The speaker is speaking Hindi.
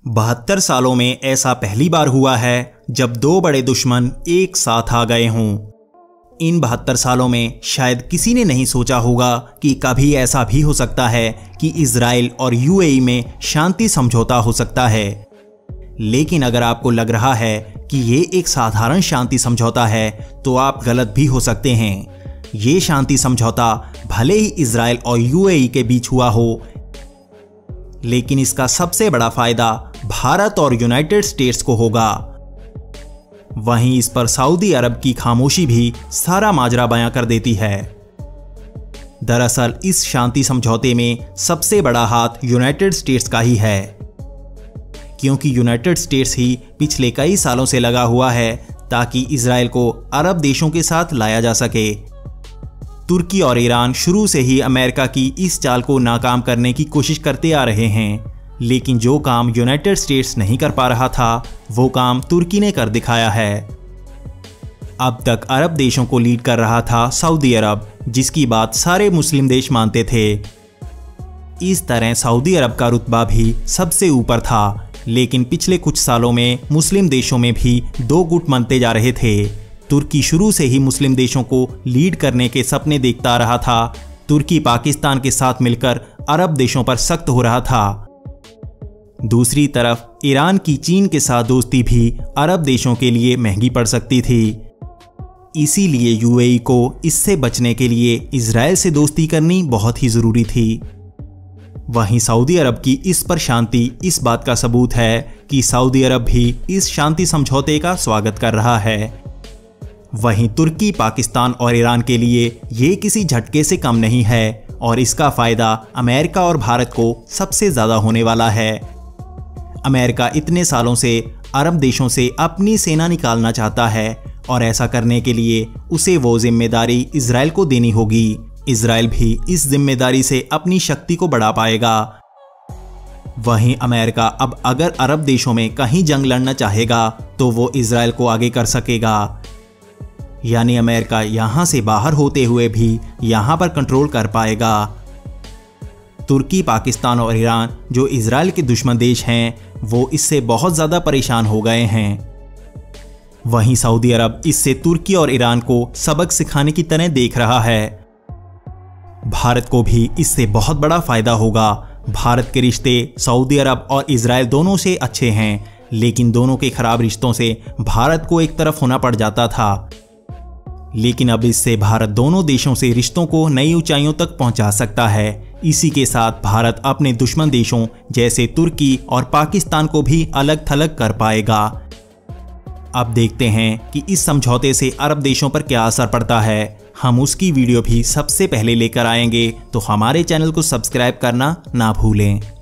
72 सालों में ऐसा पहली बार हुआ है जब दो बड़े दुश्मन एक साथ आ गए हों। इन 72 सालों में शायद किसी ने नहीं सोचा होगा कि कभी ऐसा भी हो सकता है कि इजराइल और यूएई में शांति समझौता हो सकता है। लेकिन अगर आपको लग रहा है कि ये एक साधारण शांति समझौता है तो आप गलत भी हो सकते हैं। ये शांति समझौता भले ही इजराइल और यूएई के बीच हुआ हो, लेकिन इसका सबसे बड़ा फायदा भारत और यूनाइटेड स्टेट्स को होगा। वहीं इस पर सऊदी अरब की खामोशी भी सारा माजरा बयां कर देती है। दरअसल इस शांति समझौते में सबसे बड़ा हाथ यूनाइटेड स्टेट्स का ही है, क्योंकि यूनाइटेड स्टेट्स ही पिछले कई सालों से लगा हुआ है ताकि इजराइल को अरब देशों के साथ लाया जा सके। तुर्की और ईरान शुरू से ही अमेरिका की इस चाल को नाकाम करने की कोशिश करते आ रहे हैं, लेकिन जो काम यूनाइटेड स्टेट्स नहीं कर पा रहा था वो काम तुर्की ने कर दिखाया है। अब तक अरब देशों को लीड कर रहा था सऊदी अरब, जिसकी बात सारे मुस्लिम देश मानते थे। इस तरह सऊदी अरब का रुतबा भी सबसे ऊपर था, लेकिन पिछले कुछ सालों में मुस्लिम देशों में भी दो गुट बनते जा रहे थे। तुर्की शुरू से ही मुस्लिम देशों को लीड करने के सपने देखता रहा था। तुर्की पाकिस्तान के साथ मिलकर अरब देशों पर सख्त हो रहा था। दूसरी तरफ ईरान की चीन के साथ दोस्ती भी अरब देशों के लिए महंगी पड़ सकती थी। इसीलिए यूएई को इससे बचने के लिए इजराइल से दोस्ती करनी बहुत ही जरूरी थी। वहीं सऊदी अरब की इस पर शांति इस बात का सबूत है कि सऊदी अरब भी इस शांति समझौते का स्वागत कर रहा है। वहीं तुर्की, पाकिस्तान और ईरान के लिए ये किसी झटके से कम नहीं है और इसका फायदा अमेरिका और भारत को सबसे ज्यादा होने वाला है। अमेरिका इतने सालों से अरब देशों से अपनी सेना निकालना चाहता है और ऐसा करने के लिए उसे वो जिम्मेदारी इजराइल को देनी होगी। इजराइल भी इस जिम्मेदारी से अपनी शक्ति को बढ़ा पाएगा। वहीं अमेरिका अब अगर अरब देशों में कहीं जंग लड़ना चाहेगा तो वो इजराइल को आगे कर सकेगा। यानी अमेरिका यहां से बाहर होते हुए भी यहां पर कंट्रोल कर पाएगा। तुर्की, पाकिस्तान और ईरान जो इजराइल के दुश्मन देश हैं, वो इससे बहुत ज्यादा परेशान हो गए हैं। वहीं सऊदी अरब इससे तुर्की और ईरान को सबक सिखाने की तरह देख रहा है। भारत को भी इससे बहुत बड़ा फायदा होगा। भारत के रिश्ते सऊदी अरब और इजराइल दोनों से अच्छे हैं, लेकिन दोनों के खराब रिश्तों से भारत को एक तरफ होना पड़ जाता था। लेकिन अब इससे भारत दोनों देशों से रिश्तों को नई ऊंचाइयों तक पहुंचा सकता है। इसी के साथ भारत अपने दुश्मन देशों जैसे तुर्की और पाकिस्तान को भी अलग थलग कर पाएगा। अब देखते हैं कि इस समझौते से अरब देशों पर क्या असर पड़ता है। हम उसकी वीडियो भी सबसे पहले लेकर आएंगे, तो हमारे चैनल को सब्सक्राइब करना ना भूलें।